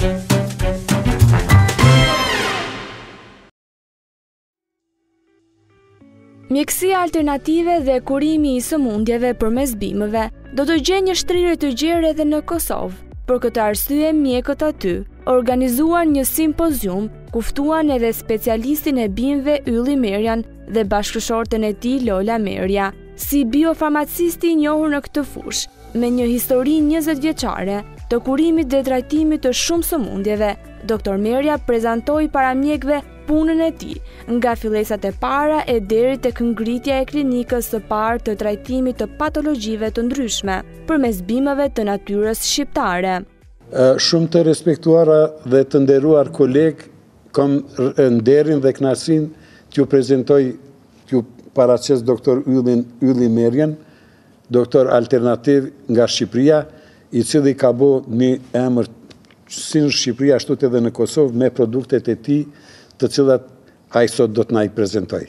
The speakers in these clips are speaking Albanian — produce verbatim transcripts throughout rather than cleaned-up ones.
Mjekësia alternative dhe kurimi i sëmundjeve përmes bimëve do të gjejë një shtrirje të gjerë edhe në Kosovë. Për këtë arsye, mjekët aty organizuan një simpozium ku ftuan edhe specialistin e bimëve Ylli Merjan dhe bashkëshorten e tij Lola Merja. Si biofarmacisti i njohur në këtë fushë, me një histori njëzet vjeçare të kurimit dhe trajtimit të shumë sëmundjeve, doktor Merja prezantoi para mjekëve punën e tij, nga fillesat e para e deri tek ngritja e klinikës së parë të trajtimit të patologjive të ndryshme përmes bimëve të natyrës shqiptare. Shumë të respektuara dhe të nderuar kolegë, kam nderin dhe kënaqësinë t'ju prezantoj, t'ju paraqes doktor Ylli Merjan, doktor alternativ nga Shqipëria, i cili ka bo një emër si në Shqipëri ashtu edhe në Kosovë me produktet e tij, të cilat ai sot do të na i prezantoj.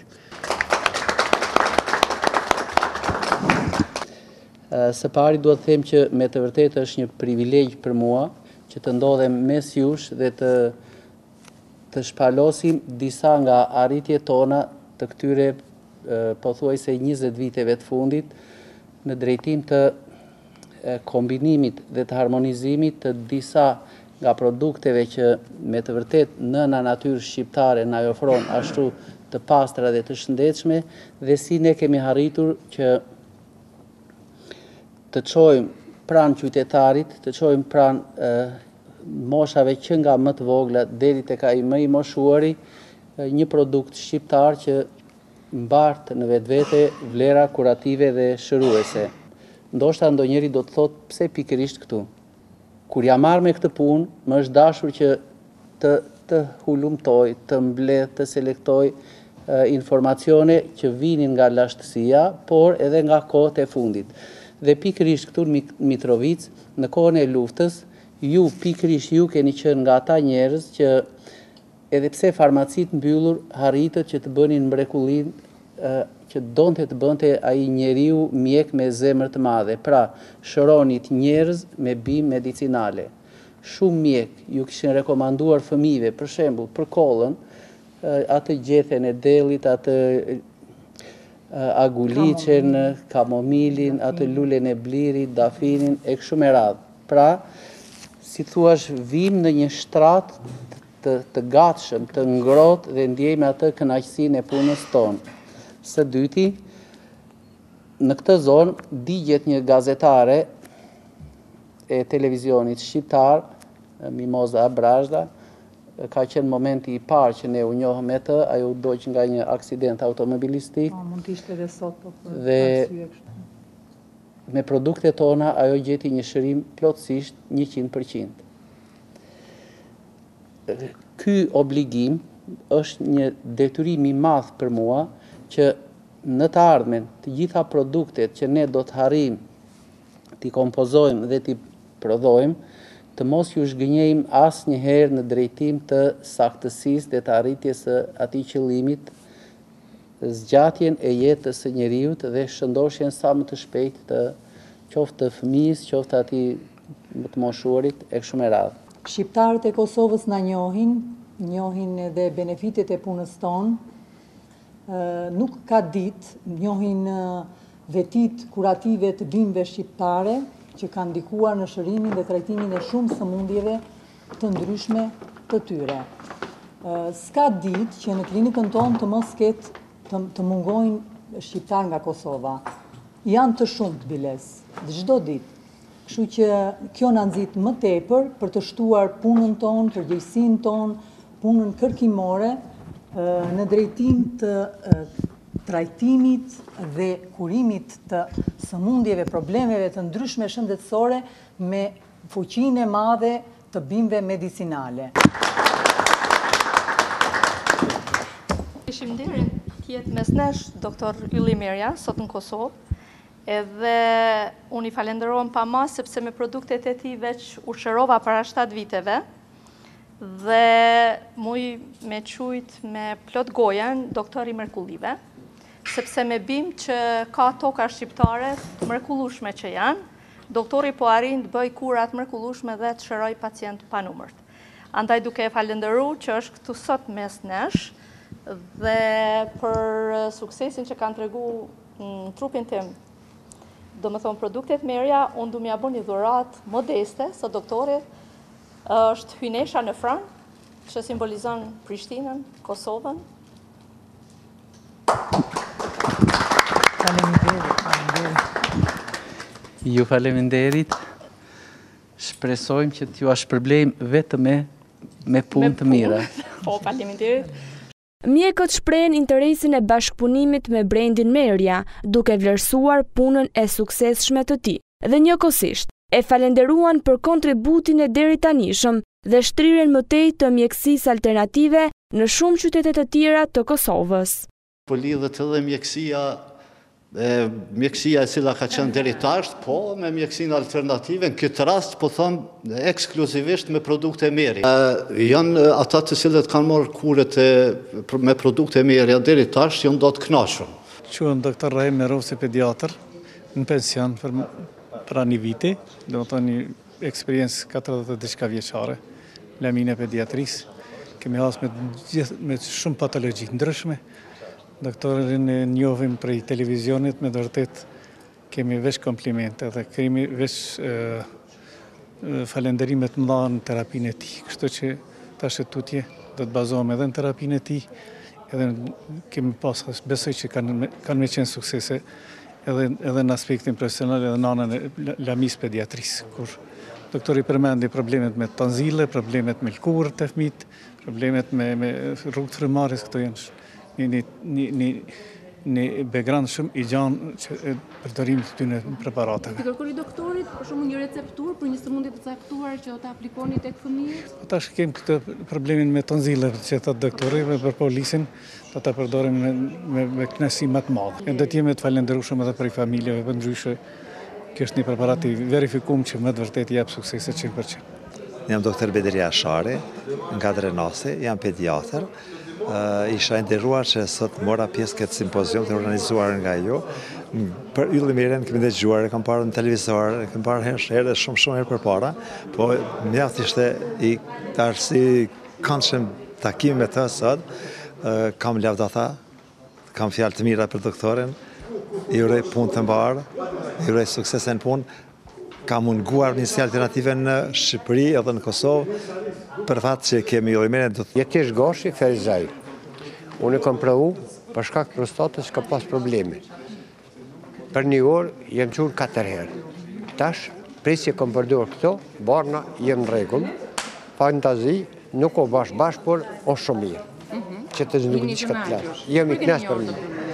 Së pari duhet të them që me të vërtetë është një privilegj për mua që të ndodhem mes jush dhe të të shpalosim disa nga arritjet tona të këtyre pothuajse njëzet viteve të fundit në drejtim të kombinimit dhe të harmonizimit të disa nga produkteve që me të vërtet nëna natyrë shqiptare na ofron ashtu të pastra dhe të shëndetshme, dhe si ne kemi arritur që të çojmë pranë qytetarit, të çojmë pranë moshave që nga më të vogla deri tek ai më i moshuari, një produkt shqiptar që mbart në vetvete vlera kurative dhe shëruese. Ndoshta ndonjëri do të thotë pse pikërisht këtu. Kur jam marrë me këtë punë, më është dashur që të, të hulumtoj, të mbledh, të selektoj uh, informacione që vinin nga lashtësia, por edhe nga kohët e fundit. Dhe pikërisht këtu në Mitrovic, në kohën e luftës, ju pikërisht ju keni qenë nga ata njerëz që edhe pse farmacit mbyllur harritët që të bënin mrekullin uh, që donte të bënte ai njeriu mjek me zemër të madhe. Pra, shëronit njerëz me bimë medicinale. Shumë mjek ju kishin rekomanduar fëmijëve, për shembull, për kollën, atë gjethen e dellit, atë aguliçen, kamomilin, atë lulen e blirit, dafinin e kështu me radhë. Pra, si thuash, vim në një shtrat të, të gatshëm, të ngrohtë dhe ndjejmë atë kënaqësinë e punës tonë. Së dyti, në këtë zonë digjet një gazetare e televizionit shqiptar, Mimoza Brazda, ka qenë momenti i parë që ne u njohëm me të, ajo u doq nga një aksident automobilistik. Mund të ishte edhe sot, po për dhe me produktet tona ajo gjeti një shërim plotësisht njëqind përqind. Ky obligim është një detyrim i madh për mua që në të ardhmen të gjitha produktet që ne do të harrim t'i kompozojmë dhe t'i prodhojmë, të mos ju zhgënjejmë asnjëherë në drejtim të saktësisë dhe të arritjes së atij qëllimit, zgjatjen e jetës së njeriut dhe shëndoshjen sa më të shpejtë të qoftë të fëmijës, qoftë atij më të moshuarit e kështu me radhë. Shqiptarët e Kosovës na njohin, njohin edhe benefitet e punës tonë. Nuk ka ditë, njohin vetit kurative të bimëve shqiptare që kanë ndikuar në shërimin dhe trajtimin e shumë sëmundjeve të ndryshme të tyre. S'ka ditë që në klinikën tonë të mos ketë të, të mungojnë shqiptar nga Kosova. Janë të shumë të biles, dhe çdo ditë. Kështu që kjo na nxit më tepër për të shtuar punën tonë, përgjegjësinë tonë, punën kërkimore në drejtim të trajtimit dhe kurimit të sëmundjeve, problemeve të ndryshme shëndetësore me fuqinë e madhe të bimëve medicinale. Kishim nderin tjetë mes nesh doktor Ylli Merja, sot në Kosovë, edhe unë i falenderojmë pa mas sepse me produktet e tij veç u shërova para shtatë viteve, dhe muj me qujt me plot gojen doktor i mrekullive, sepse me bim që ka toka shqiptare mrekullueshme që janë, doktori po arrin të bëj kurat mrekullueshme dhe të shëroj pacient pa numërt. Andaj duke e falenderu që është këtu sot mes nesh dhe për suksesin që kanë tregu në trupin tim. Do më thonë produktet merja, unë du m'ja bu një dhurat modeste, së doktorit është hynesha në fran, që simbolizon Prishtinën, Kosovën. Faleminderit, faleminderit. Ju faleminderit. Shpresojmë që t'ju është problem vetëm me, me punë të mira. Po, faleminderit. Mjekët shprehen interesin e bashkëpunimit me brendin Merja, duke vlerësuar punën e suksesshme të tij. Dhe njëkohësisht e falenderuan për kontributin e deri tanishëm dhe shtrirjen më tej të mjekësisë alternative në shumë qytete të tjera të Kosovës. Po lidhet edhe mjekësia, e, mjekësia e cila ka qenë deri tash, po me mjekësinë alternative, në këtë rast po them ekskluzivisht me produkte Merja. E, janë ata të cilët kanë marrë kuret e, me produkte Merja deri tash janë do të kënaqur. Quhem doktor Rahim Merovci, pediatër, në pension për pra një viti, do të thonë një eksperiencë katërdhjetë e diçka vjeçare, lamin e pediatrisë. Kemi hasë me, me shumë patologji ndryshme. Doktorin e njohim prej televizionit, me vërtet kemi veç komplimente dhe kemi veç e, falenderimet mëdha në terapinë e tij. Kështu që tash e tutje do të bazohem edhe në terapinë e tij, edhe kemi pas besoj që kanë kanë me qenë suksese edhe edhe në aspektin profesional edhe në anën e lamisë pediatrisë, kur doktori përmendi problemet me tanzile, problemet me lkurë të fëmijët, problemet me me rrugë frymëmarrjes, këto janë një një një një një background shumë i gjanë që përdorimit të këtyre preparateve. Ti kërkoni doktorit për shembull një receptur për një sëmundje të caktuar që ta aplikoni tek fëmijët? Tash kemi këtë problemin me tonzile që thot doktori, me për polisin, do ta përdorim me me, me kënaqësi më të madhe. Ne do të jemi të falendërueshëm edhe për familjeve për ndryshe. Kjo është një preparat i verifikuar që më të vërtetë jep suksese njëqind për qind. Jam doktor Bedria Shari, nga Drenasi, jam pediatër. Uh, isha nderuar që sot mora pjesë këtë simpozium të organizuar nga ju. Për Ylli Merjen kemi dëgjuar, e kam parë në televizor, e kam parë herë herë shumë shumë herë përpara, po mjaft ishte i tarsi këndshëm takim me të sot. Uh, kam lavdata, kam fjalë të mira për doktorin, i uroj punë të mbarë, i uroj suksese në punë. Ka munguar mjekësi alternative në Shqipëri edhe në Kosovë, për fatë që kemi Ylli Merjen do të... Jetish Goshi, Ferizaj. Unë e kam pravu për shkak të prostatës ka pas probleme. Për një orë jem qurë katër herë. Tash, presje kam përdor këto, barna jem në rregull, fantazi, nuk o bash bash, por o shumë mirë. Që të nuk di çka të flas. Jem i kënaqur për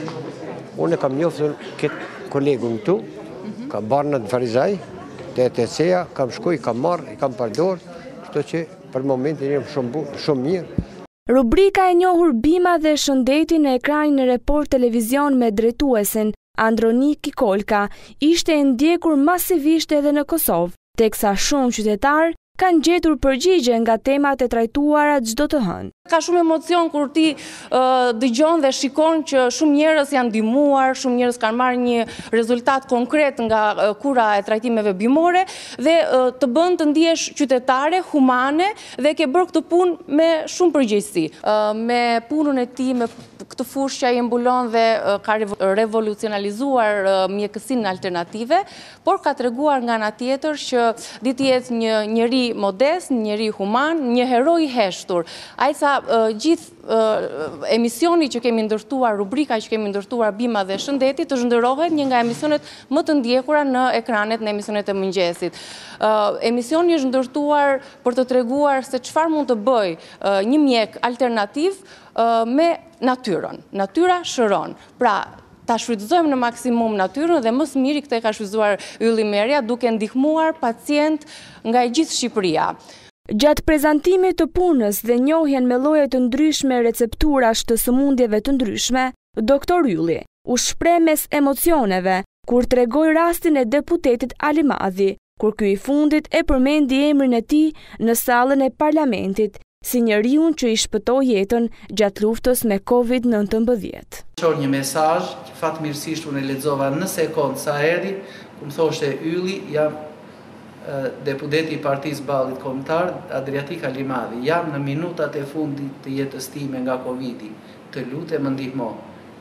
mua. Unë kam njoftur këtë kolegun këtu, ka barna të Ferizaj, të E T C-ja, kam shkuj, kam marrë, i kam përdor, kështu që për momentin jem shumë shumë mirë. Rubrika e njohur Bima dhe Shëndeti në ekranin e Report Televizion me drejtuesin Andronik Kikolka ishte e ndjekur masivisht edhe në Kosovë, teksa shumë qytetarë kanë gjetur përgjigje nga temat e trajtuara çdo të hënë. Ka shumë emocion kur ti uh, dëgjon dhe shikon që shumë njerëz janë ndihmuar, shumë njerëz kanë marrë një rezultat konkret nga uh, kura e trajtimeve bimore dhe uh, të bën të ndihesh qytetare, humane dhe ke bërë këtë punë me shumë përgjegjësi. Uh, me punën e tij, me këtë fushë që ai mbulon dhe uh, ka revolucionalizuar uh, mjekësinë alternative, por ka treguar nga ana tjetër që di të jetë një njeri modest, një njeri human, një hero i heshtur. Ai sa uh, gjithë uh, emisioni që kemi ndërtuar, rubrika që kemi ndërtuar Bima dhe Shëndeti, të zhndërohet një nga emisionet më të ndjekura në ekranet në emisionet e mëngjesit. Uh, emisioni është ndërtuar për të treguar se çfarë mund të bëj uh, një mjek alternativ uh, me natyrën. Natyra shëron. Pra, ta shfrytëzojmë në maksimum natyrën dhe më së miri këtë e ka shfrytëzuar Ylli Merja duke ndihmuar pacient nga e gjithë Shqipëria. Gjatë prezantimit të punës dhe njohjen me lloje të ndryshme recepturash të sëmundjeve të ndryshme, doktor Ylli u shpreh mes emocioneve kur tregoi rastin e deputetit Ali Madhi, kur ky i fundit e përmendi emrin e tij në sallën e parlamentit si njeriu që i shpëtoi jetën gjatë luftës me Covid nëntëmbëdhjetë. Qor një mesazh, fatmirësisht unë e lexova në sekond sa erdhi, ku më thoshte Ylli, jam deputeti i Partisë Ballit Kombëtar, Adriatika Limadhi. Jam në minutat e fundit të jetës time nga Covidi. Të lutem më ndihmo.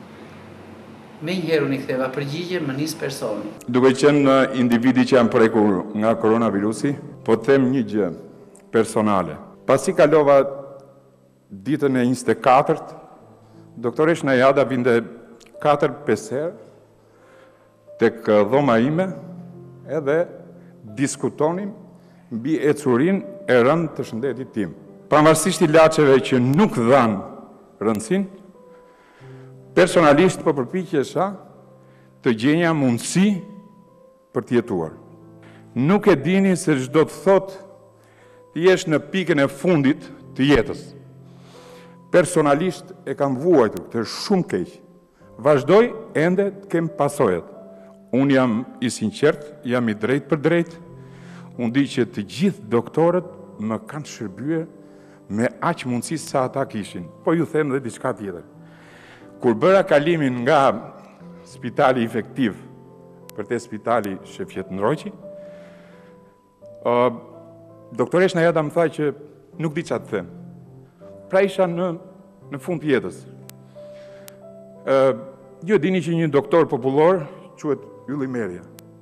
Me njëherë unë i ktheva përgjigje, më nis personi. Duke qenë individi që janë prekur nga koronavirusi, po them një gjë personale. Pasi kalova ditën e njëzet e katërt, doktoresh Najada vinte katër pesë herë tek dhoma ime edhe diskutonim mbi ecurin e rënd të shëndetit tim. Pavarësisht ilaçeve që nuk dhanë rëndësinë, personalisht po përpiqesha të gjenja mundësi për të jetuar. Nuk e dini se çdo të thotë të jesh në pikën e fundit të jetës. Personalisht e kam vuajtur këtë shumë keq. Vazhdoj ende të kem pasojat. Unë jam i sinqert, jam i drejt për drejt. Unë di që të gjithë doktorët më kanë shërbyer me aq mundësi sa ata kishin. Po ju them edhe diçka tjetër. Kur bëra kalimin nga spitali efektiv për te spitali Shefqet Ndroqi, uh, doktoresh Najada më tha që nuk di çfarë të them. Pra isha në, në fund të jetës. Uh, ju dini që një doktor popullor quhet Ylli Merja.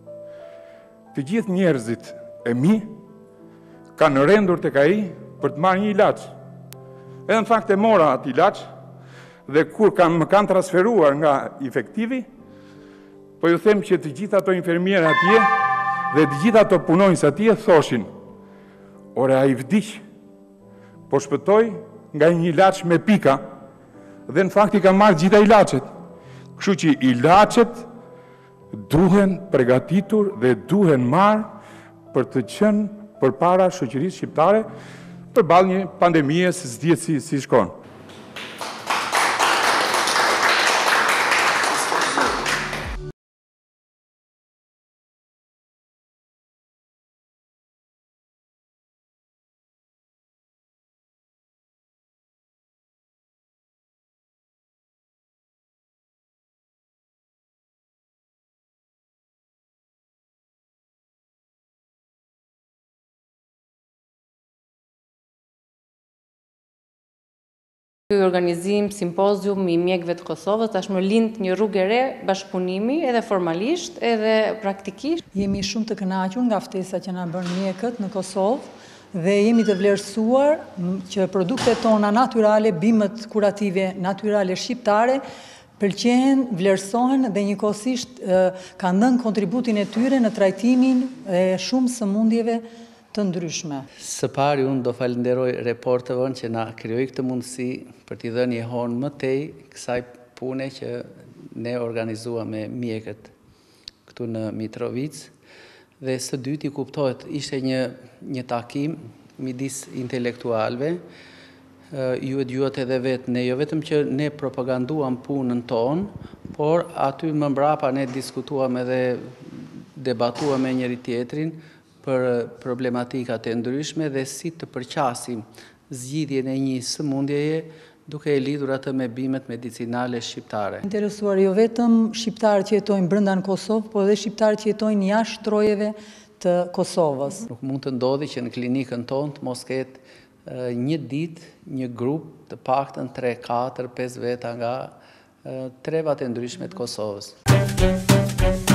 Të gjithë njerëzit e mi kanë rendur tek ai për të marrë një ilaç. Edhe në fakt e mora atë ilaç, dhe kur kanë, më kanë transferuar nga efektivi, po ju them që të gjitha ato infermierë atje dhe të gjitha ato punonjës atje thoshin, ore a i vdiq, po shpëtoj nga një ilaç me pika, dhe në fakt i kanë marrë gjitha ilaçet. Kështu që ilaçet duhen përgatitur dhe duhen marrë për të qenë përpara shoqërisë shqiptare përballë një pandemie se s'dihet si, si shkon. Ky organizim, simpozium i mjekëve të Kosovës, tashmë lind një rrugë e re bashkëpunimi edhe formalisht edhe praktikisht. Jemi shumë të kënaqur nga ftesa që na bën mjekët në Kosovë dhe jemi të vlerësuar që produktet tona natyrale, bimët kurative natyrale shqiptare, pëlqehen, vlerësohen dhe njëkohësisht kanë dhënë kontributin e tyre në trajtimin e shumë sëmundjeve të ndryshme. Së pari unë do falenderoj reporterën që na krijoi këtë mundësi për t'i dhënë një hon më tej kësaj pune që ne organizuam me mjekët këtu në Mitrovic. Dhe së dyti kuptohet, ishte një, një takim midis intelektualve, ju e djuat edhe vetë, ne jo vetëm që ne propaganduam punën tonë, por aty më mbrapa ne diskutuam edhe debatuam me njëri tjetrin për problematikat e ndryshme dhe si të përqasim zgjidhjen e një sëmundjeje duke e lidhur atë me bimet medicinale shqiptare. Interesuar jo vetëm shqiptarë që jetojnë brenda në Kosovë, por edhe shqiptarë që jetojnë jashtë trojeve të Kosovës. Nuk mund të ndodhi që në klinikën tonë të mos ketë një ditë, një grup të paktën tre, katër, pesë veta nga trevat e ndryshme të Kosovës.